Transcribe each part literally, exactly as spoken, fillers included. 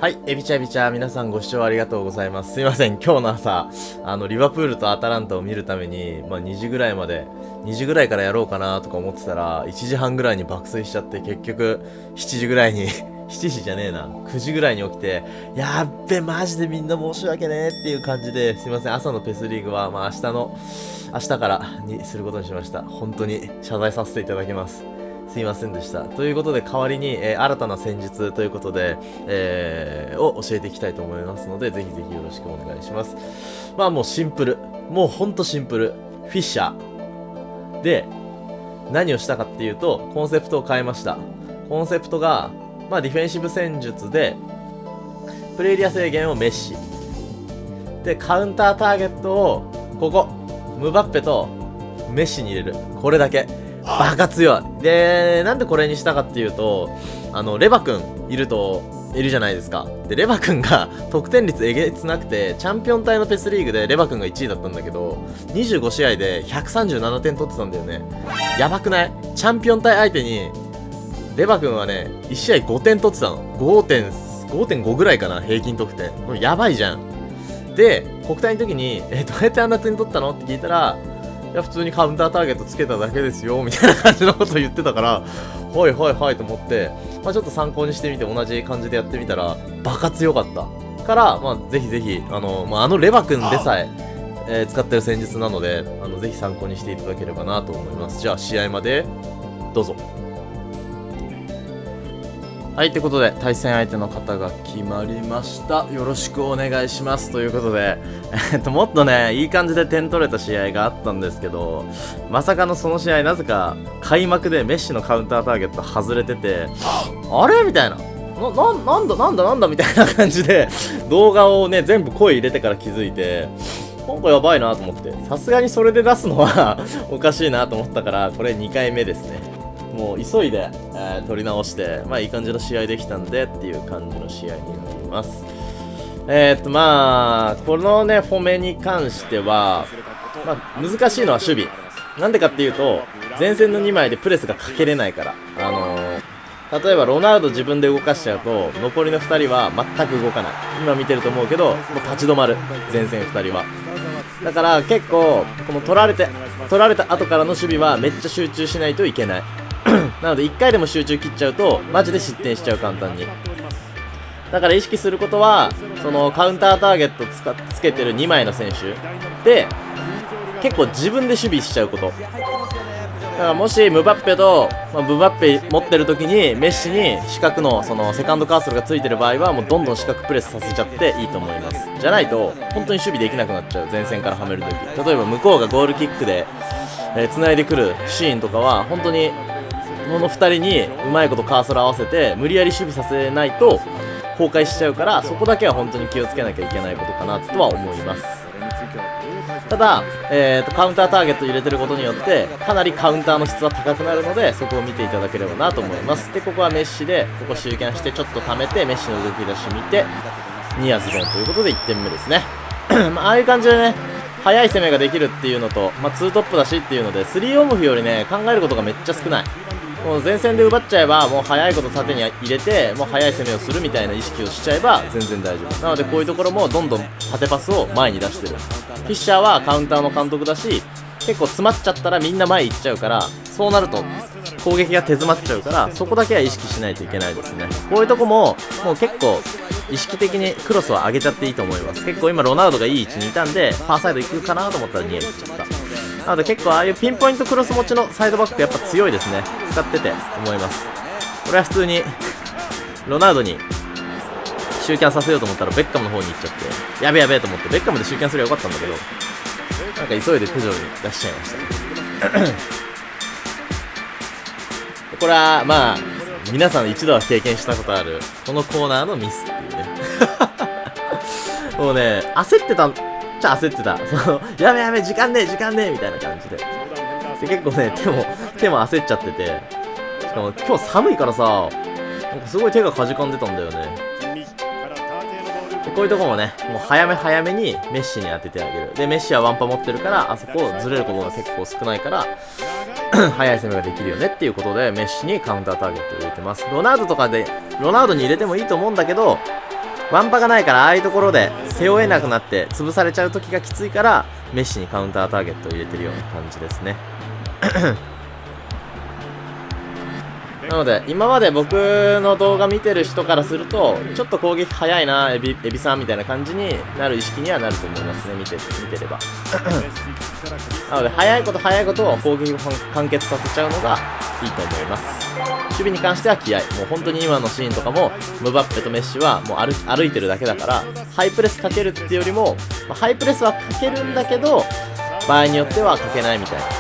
はい、エビチャエビチャ、皆さんご視聴ありがとうございます。すいません、今日の朝、あの、リバプールとアタランタを見るために、まあ、にじぐらいまで、にじぐらいからやろうかなとか思ってたら、いちじはんぐらいに爆睡しちゃって、結局、しちじぐらいに、しちじじゃねえな、くじぐらいに起きて、やっべ、マジでみんな申し訳ねえっていう感じで、すいません、朝のペスリーグは、まあ、明日の、明日からにすることにしました。本当に謝罪させていただきます。すいませんでした。ということで代わりに、えー、新たな戦術ということで、えー、を教えていきたいと思いますので、ぜひぜひよろしくお願いします。まあもうシンプル。もうほんとシンプル。フィッシャー。で、何をしたかっていうと、コンセプトを変えました。コンセプトが、まあディフェンシブ戦術で、プレイエリア制限をメッシ。で、カウンターターゲットを、ここ、ムバッペとメッシに入れる。これだけ。バカ強い。で、なんでこれにしたかっていうと、あの、レバ君いると、いるじゃないですか。で、レバ君が得点率えげつなくて、チャンピオン帯のペスリーグでレバ君がいちいだったんだけど、にじゅうごしあいでひゃくさんじゅうななてん取ってたんだよね。やばくない？チャンピオン帯相手に、レバ君はね、いち試合ごてん取ってたの。ごてんご ぐらいかな、平均得点。もうやばいじゃん。で、国体の時に、え、どうやってあんな点取ったのって聞いたら、いや普通にカウンターターゲットつけただけですよみたいな感じのことを言ってたから、はいはいはいと思って、まあ、ちょっと参考にしてみて同じ感じでやってみたらバカ強かったから、まあ、ぜひぜひあの、まあ、あのレバ君でさええー、使ってる戦術なので、あのぜひ参考にしていただければなと思います。じゃあ試合までどうぞ。はい、ということで対戦相手の方が決まりました。よろしくお願いしますということで、えっともっとねいい感じで点取れた試合があったんですけど、まさかのその試合なぜか開幕でメッシのカウンターターゲット外れてて、あれみたいな、な、な、なんだなんだなんだみたいな感じで動画をね全部声入れてから気づいて、なんかやばいなと思って、さすがにそれで出すのはおかしいなと思ったから、これにかいめですね。もう急いで、えー、撮り直して、まあいい感じの試合できたんでっていう感じの試合になります。えー、っとまあ、このね、フォメに関しては、まあ難しいのは守備。なんでかっていうと、前線のにまいでプレスがかけれないから。あのー、例えばロナウド自分で動かしちゃうと、残りのふたりは全く動かない。今見てると思うけど、もう立ち止まる。前線ふたりは。だから結構、この取られて、取られた後からの守備はめっちゃ集中しないといけない。なのでいっかいでも集中切っちゃうとマジで失点しちゃう、簡単に。だから意識することは、そのカウンターターゲットつかつけてるにまいの選手で結構自分で守備しちゃうこと。だからもしムバッペと、まあ、ムバッペ持ってる時にメッシに四角のそのセカンドカーソルがついてる場合はもうどんどん四角プレスさせちゃっていいと思います。じゃないと本当に守備できなくなっちゃう、前線からはめる時。例えば向こうがゴールキックでえー、繋いでくるシーンとかは本当にこのふたりにうまいことカーソル合わせて無理やり守備させないと崩壊しちゃうから、そこだけは本当に気をつけなきゃいけないことかなとは思います。ただ、えーと、カウンターターゲット入れてることによってかなりカウンターの質は高くなるので、そこを見ていただければなと思います。でここはメッシでここ集キャンしてちょっと溜めてメッシの動き出し見てニアズドンということでいってんめですね。まあ、ああいう感じでね速い攻めができるっていうのと、まあ、ツートップだしっていうのでスリーオンオフよりね考えることがめっちゃ少ない。もう前線で奪っちゃえばもう速いこと縦に入れてもう速い攻めをするみたいな意識をしちゃえば全然大丈夫なので、こういうところもどんどん縦パスを前に出してる。フィッシャーはカウンターの監督だし、結構詰まっちゃったらみんな前行っちゃうから、そうなると攻撃が手詰まっちゃうから、そこだけは意識しないといけないですね。こういうとこももう結構意識的にクロスを上げちゃっていいと思います。結構今ロナウドがいい位置にいたんでファーサイド行くかなと思ったらニアに行っちゃった。なので結構ああいうピンポイントクロス持ちのサイドバックやっぱ強いですね。使ってて思います。これは普通にロナウドに集キャンさせようと思ったらベッカムの方に行っちゃってやべやべと思って、ベッカムで集キャンすればよかったんだけど、なんか急いでプジョーに出しちゃいましたね。これはまあ皆さん一度は経験したことあるこのコーナーのミスっていうね。もうね焦ってたんちゃ焦ってた。そのやべやべ時間ねえ時間ねえみたいな感じで。で結構ね手も手も焦っちゃってて、しかも今日寒いからさ、なんかすごい手がかじかんでたんだよね。でこういうとこもねもう早め早めにメッシに当ててあげる。でメッシはワンパ持ってるからあそこをずれることが結構少ないから速い攻めができるよねっていうことでメッシにカウンターターゲットを入れてます。ロナウドとかでロナウドに入れてもいいと思うんだけど、 ワンパがないからああいうところで背負えなくなって潰されちゃう時がきついからメッシにカウンターターゲットを入れてるような感じですね。なので今まで僕の動画見てる人からするとちょっと攻撃早いなエビ、エビさんみたいな感じになる意識にはなると思いますね、見て見てれば。なので早いこと早いことを攻撃を完結させちゃうのがいいと思います。守備に関しては気合、もう本当に今のシーンとかもムバッペとメッシはもう歩歩いてるだけだからハイプレスかけるっていうよりも、まあ、ハイプレスはかけるんだけど場合によってはかけないみたいな。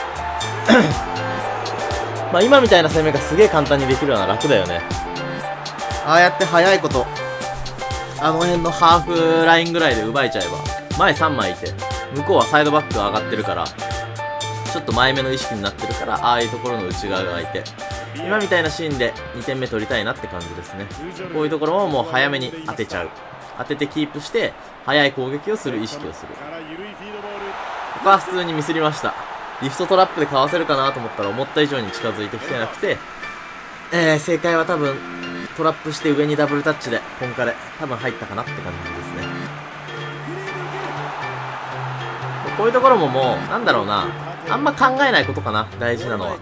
まあ今みたいな攻めがすげえ簡単にできるような楽だよね。ああやって早いことあの辺のハーフラインぐらいで奪えちゃえば前さんまいいて向こうはサイドバックが上がってるからちょっと前目の意識になってるからああいうところの内側が空いて今みたいなシーンでにてんめ取りたいなって感じですね。こういうところももう早めに当てちゃう、当ててキープして早い攻撃をする意識をする。ここは普通にミスりました。リフトトラップでかわせるかなと思ったら思った以上に近づいてきてなくて、えー、正解は多分トラップして上にダブルタッチでコンカレ多分入ったかなって感じですね。こういうところももうなんだろうな、あんま考えないことかな、大事なのは。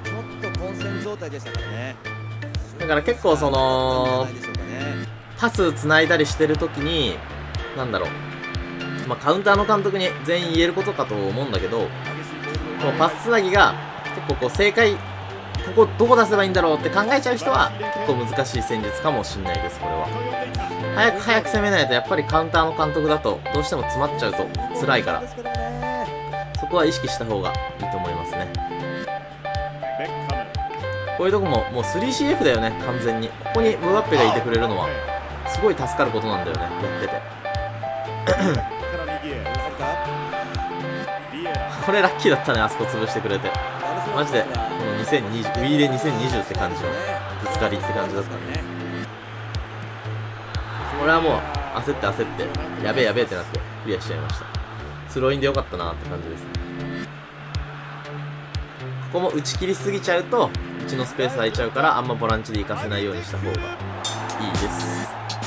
だから結構そのパスつないだりしてるときになんだろう、まあ、カウンターの監督に全員言えることかと思うんだけど、このパスつなぎが結構こう正解、ここどこ出せばいいんだろうって考えちゃう人は結構難しい戦術かもしんないです。これは早く早く攻めないとやっぱりカウンターの監督だとどうしても詰まっちゃうと辛いから、そこは意識した方がいいと思いますね。こういうとこももう スリーシーエフ だよね、完全に。ここにムバッペがいてくれるのはすごい助かることなんだよね、やってて。これラッキーだったね、あそこ潰してくれて。マジでこのにせんにじゅう、ウィーでにせんにじゅうって感じのぶつかりって感じだったね。これはもう焦って焦ってやべえやべえってなってクリアしちゃいました。スローインでよかったなって感じですね。ここも打ち切りすぎちゃうとうちのスペース空いちゃうからあんまボランチで行かせないようにした方がいいです。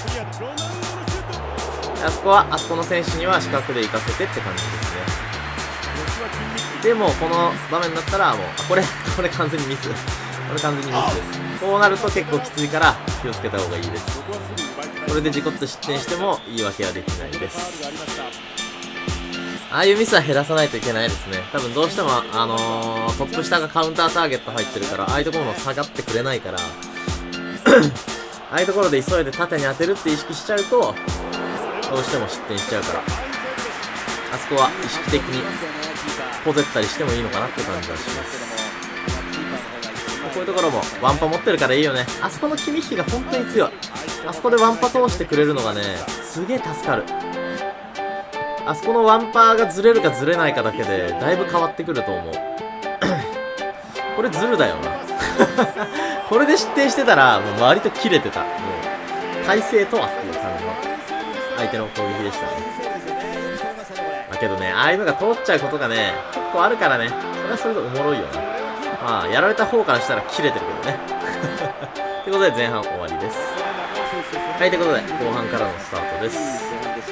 あそこはあそこの選手には四角で行かせてって感じですね。でもこの場面だったらもうこれこれ完全にミスこれ完全にミスです。こうなると結構きついから気をつけた方がいいです。これで事故って失点しても言い訳はできないです。ああいうミスは減らさないといけないですね。多分どうしてもあのー、トップ下がカウンターターゲット入ってるからああいうところも下がってくれないからああいうところで急いで縦に当てるって意識しちゃうとどうしても失点しちゃうから、あそこは意識的にポゼったりしてもいいのかなって感じはします。こういうところもワンパ持ってるからいいよね。あそこのキミッヒが本当に強い。あそこでワンパ通してくれるのがねすげえ助かる。あそこのワンパーがずれるかずれないかだけでだいぶ変わってくると思うこれズルだよなこれで失点してたらもう周りと切れてた。もう体勢とはっていう感じの相手の攻撃でしたね。だけどね、ああいうのが通っちゃうことがね結構あるからね、それはそれでおもろいよな。まあやられた方からしたら切れてるけどねということで前半終わりです。はい、ということで後半からのスタートです。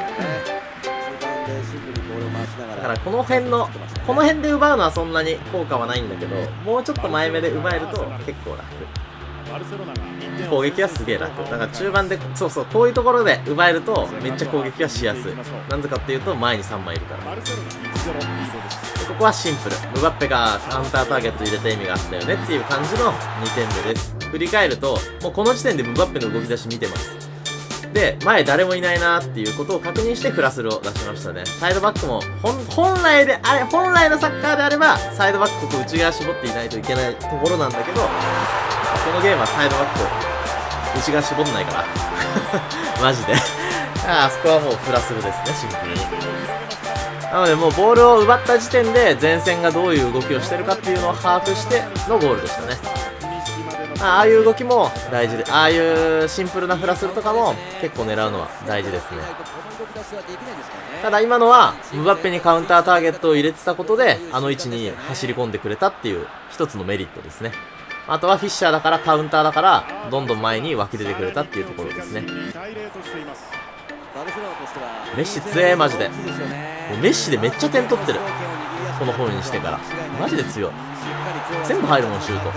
だからこの辺のこの辺で奪うのはそんなに効果はないんだけど、もうちょっと前目で奪えると結構楽。攻撃はすげえ楽だから中盤でそうそうこういうところで奪えるとめっちゃ攻撃はしやすい。なんでかっていうと前にさんまいいるから。でここはシンプル、ムバッペがカウンターターゲット入れた意味があったよねっていう感じのにてんめです。振り返るともうこの時点でムバッペの動き出し見てます。で前誰もいないなーっていうことを確認してフラスルを出しましたね。サイドバックも本来であれ本来のサッカーであればサイドバックここ内側絞っていないといけないところなんだけど、このゲームはサイドバック内側絞んないからマジであそこはもうフラスルですね、シンプルに。なのでもうボールを奪った時点で前線がどういう動きをしてるかっていうのを把握してのゴールでしたね。ああいう動きも大事で、ああいうシンプルなフラスルとかも結構狙うのは大事ですね。ただ今のはムバッペにカウンターターゲットを入れてたことであの位置に走り込んでくれたっていう一つのメリットですね。あとはフィッシャーだからカウンターだからどんどん前に湧き出てくれたっていうところですね。 メッシ強えマジで。もうメッシでめっちゃ点取ってる、この本にしてから。マジで強い。全部入るもんシュート。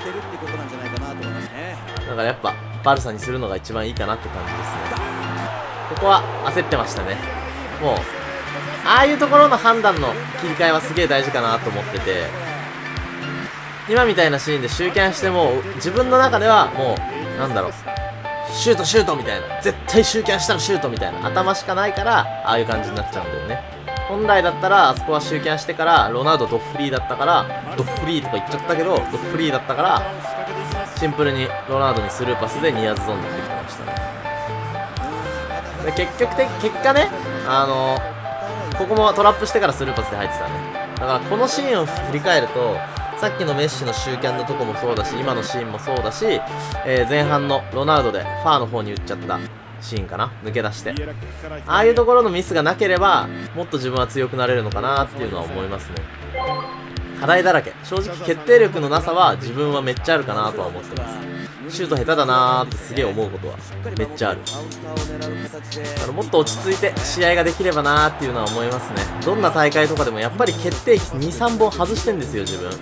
だからやっぱバルサにするのが一番いいかなって感じですね。ここは焦ってましたね。もうああいうところの判断の切り替えはすげえ大事かなと思ってて、今みたいなシーンで集キャンしても自分の中ではもうなんだろう、シュートシュートみたいな、絶対集キャンしたらシュートみたいな頭しかないから、ああいう感じになっちゃうんだよね。本来だったらあそこは集キャンしてから、ロナウドドッフリーだったから、ドッフリーとか言っちゃったけどドッフリーだったからシンプルにロナウドにスルーパスでニアーズゾーンになってきてましたね。で結局的結果ね、あのここもトラップしてからスルーパスで入ってたね。だからこのシーンを振り返ると、さっきのメッシの集キャンのとこもそうだし、今のシーンもそうだし、えー、前半のロナウドでファーの方に打っちゃったシーンかな、抜け出して、ああいうところのミスがなければもっと自分は強くなれるのかなっていうのは思いますね。課題だらけ、正直決定力のなさは自分はめっちゃあるかなとは思ってます。シュート下手だなーってすげえ思うことはめっちゃある。あのもっと落ち着いて試合ができればなーっていうのは思いますね。どんな大会とかでもやっぱり決定機にさんぼん外してんですよ自分。だ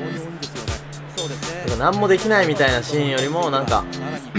から何もできないみたいなシーンよりもなんか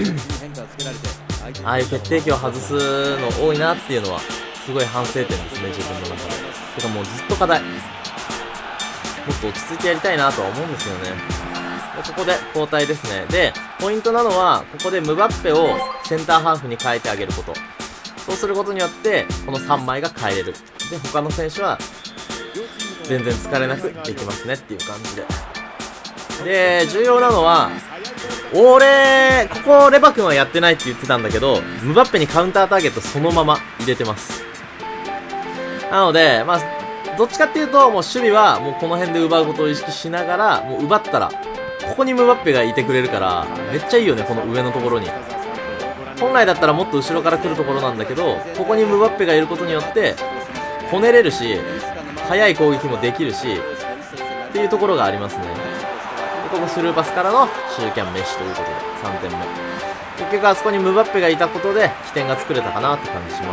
ああいう決定機を外すの多いなっていうのはすごい反省点ですね自分の中で。てかもうずっと課題、もっと落ち着いてやりたいなとは思うんですよね。ここで交代ですね。でポイントなのはここでムバッペをセンターハーフに変えてあげること。そうすることによってこのさんまいが変えれる。で他の選手は全然疲れなくできますねっていう感じで。で重要なのは、俺ここレバ君はやってないって言ってたんだけど、ムバッペにカウンターターゲットそのまま入れてます。なのでまあどっちかっていうともう守備はもうこの辺で奪うことを意識しながら、もう奪ったらここにムバッペがいてくれるからめっちゃいいよね。この上のところに本来だったらもっと後ろから来るところなんだけど、ここにムバッペがいることによってこねれるし速い攻撃もできるしっていうところがありますね。でここスルーパスからのシューキャンメッシということでさんてんめ、結局あそこにムバッペがいたことで起点が作れたかなって感じします。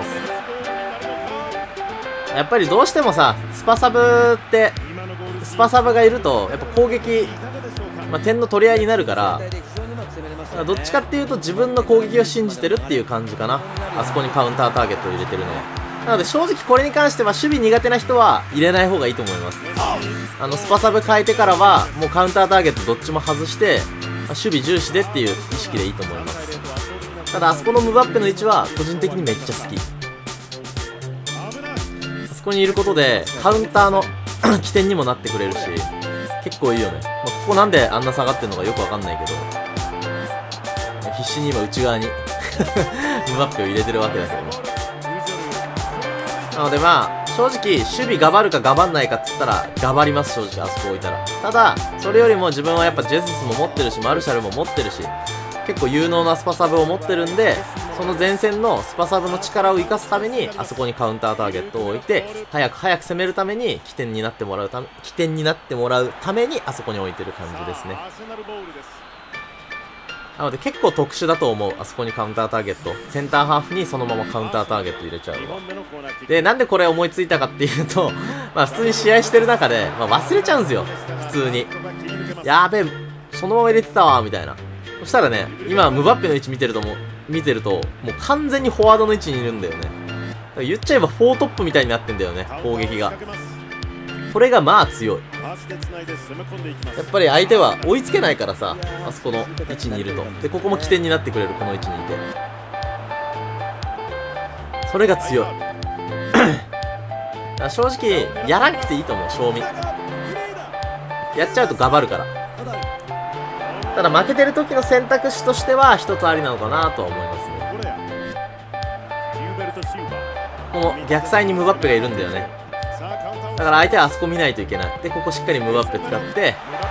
やっぱりどうしてもさスパサブってスパサブがいるとやっぱ攻撃、まあ、点の取り合いになるから、どっちかっていうと自分の攻撃を信じてるっていう感じかな、あそこにカウンターターゲットを入れてるのは。なので正直これに関しては守備苦手な人は入れない方がいいと思います。あのスパサブ変えてからはもうカウンターターゲットどっちも外して、まあ、守備重視でっていう意識でいいと思います。ただあそこのムバッペの位置は個人的にめっちゃ好き。あそこにいることでカウンターの起点にもなってくれるし結構いいよね。まあ、ここなんであんな下がってるのかよくわかんないけど、必死に今内側にムバッペを入れてるわけだけども、なのでまあ正直守備頑張るか頑張んないかっつったら頑張ります。正直あそこ置いたら。ただそれよりも自分はやっぱジェズスも持ってるしマルシャルも持ってるし結構有能なスパサブを持ってるんで、その前線のスパサブの力を生かすためにあそこにカウンターターゲットを置いて早く早く攻めるために起点になってもらうため起点になってもらうためにあそこに置いてる感じですね。なので結構特殊だと思う。あそこにカウンターターゲットセンターハーフにそのままカウンターターゲット入れちゃうのは。でなんでこれ思いついたかっていうとまあ普通に試合してる中で、まあ、忘れちゃうんですよ普通に。やーべえそのまま入れてたわみたいな。そしたらね今ムバッペの位置見てるとも見てるともう完全にフォワードの位置にいるんだよね。だから言っちゃえばフォートップみたいになってんだよね攻撃が。これがまあ強い。やっぱり相手は追いつけないからさ、あそこの位置にいると。でここも起点になってくれるこの位置にいて、それが強い正直やらなくていいと思う。正味やっちゃうとガバるから。ただ負けてる時の選択肢としては一つありなのかなとは思いますね。この逆サイにムバッペがいるんだよね。だから相手はあそこ見ないといけない。でここしっかりムバッペ使って、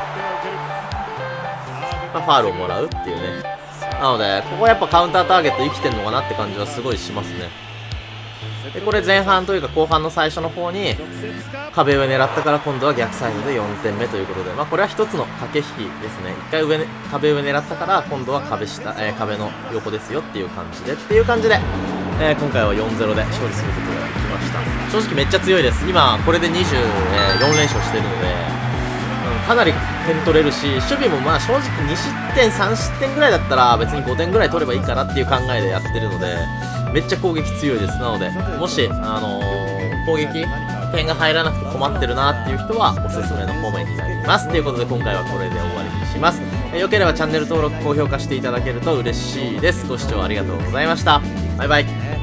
まあ、ファールをもらうっていうね。なのでここはやっぱカウンターターゲット生きてんのかなって感じはすごいしますね。でこれ前半というか後半の最初の方に壁上狙ったから今度は逆サイドでよんてんめということで、まあこれは一つの駆け引きですね。一回上、ね、壁上狙ったから今度は壁下、えー、壁の横ですよっていう感じでっていう感じでえー、今回は よんたいゼロ で勝利することができました。正直めっちゃ強いです。今これでにじゅうよんれんしょうしてるので、うん、かなり点取れるし、守備もまあ正直にしってんさんしってんぐらいだったら別にごてんぐらい取ればいいかなっていう考えでやってるので、めっちゃ攻撃強いです。なのでもし、あのー、攻撃点が入らなくて困ってるなっていう人はおすすめの方面になりますということで、今回はこれで終わりにします。えー、よければチャンネル登録高評価していただけると嬉しいです。ご視聴ありがとうございました。バイバイ。